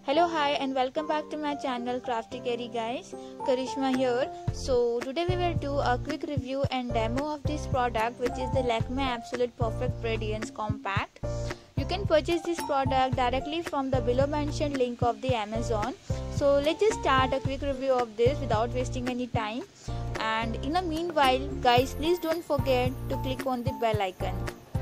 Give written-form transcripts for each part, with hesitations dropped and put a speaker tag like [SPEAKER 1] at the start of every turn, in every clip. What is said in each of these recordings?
[SPEAKER 1] Hello, hi, and welcome back to my channel Crafty Carry guys. Karishma here. So today we will do a quick review and demo of this product, which is the Lakme Absolute Perfect Radiance Compact. You can purchase this product directly from the below mentioned link of the Amazon. So let's just start a quick review of this without wasting any time. And in the meanwhile guys, please don't forget to click on the bell icon.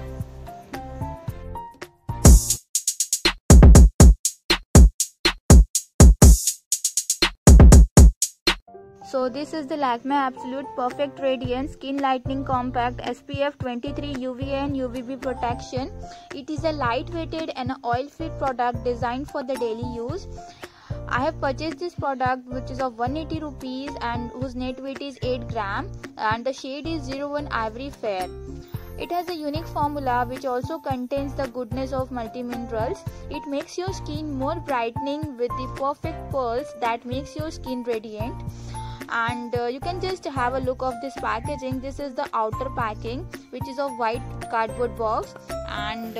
[SPEAKER 1] So this is the Lakme Absolute Perfect Radiance Skin Lightening Compact SPF 23 UVA and UVB protection. It is a lightweighted and oil-free product designed for the daily use. I have purchased this product, which is of 180 rupees and whose net weight is 8 gram, and the shade is 01 Ivory Fair. It has a unique formula which also contains the goodness of multi-minerals. It makes your skin more brightening with the perfect pearls that makes your skin radiant. And you can just have a look of this packaging. This is the outer packing, which is of white cardboard box, and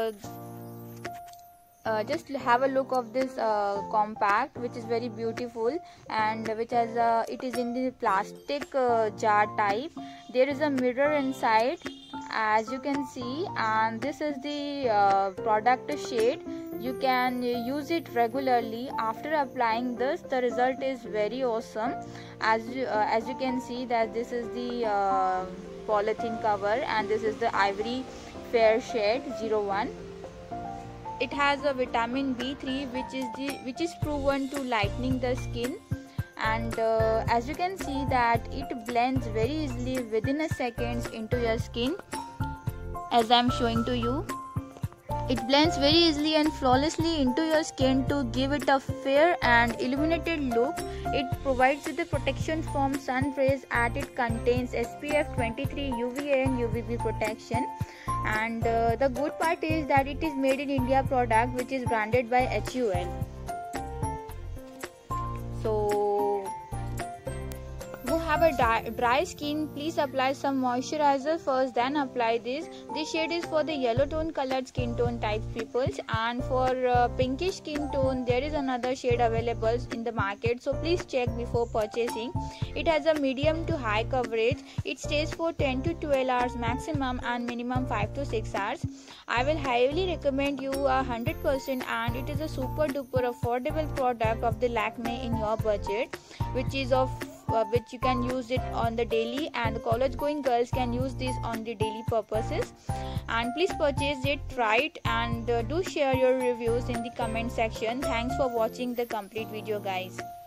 [SPEAKER 1] just have a look of this compact, which is very beautiful and which has it is in the plastic jar type. There is a mirror inside, as you can see, and this is the product shade. You can use it regularly. After applying this, the result is very awesome. As you can see that this is the polythene cover, and this is the Ivory Fair shade 01. It has a vitamin B3 which is proven to lightening the skin, and as you can see that it blends very easily within a second into your skin, as I am showing to you. It blends very easily and flawlessly into your skin to give it a fair and illuminated look. It provides you the protection from sun rays, as it contains SPF 23 UVA and UVB protection. And the good part is that it is made in India product, which is branded by HUL. So who have a dry skin, please apply some moisturizer first, then apply this. This shade is for the yellow tone colored skin tone type people, and for pinkish skin tone there is another shade available in the market, so please check before purchasing. It has a medium to high coverage. It stays for 10 to 12 hours maximum and minimum 5 to 6 hours. I will highly recommend you 100%, and it is a super duper affordable product of the Lakme in your budget, which is of which you can use it on the daily, and the college going girls can use this on the daily purposes. And please purchase it, try it, and do share your reviews in the comment section. Thanks for watching the complete video guys.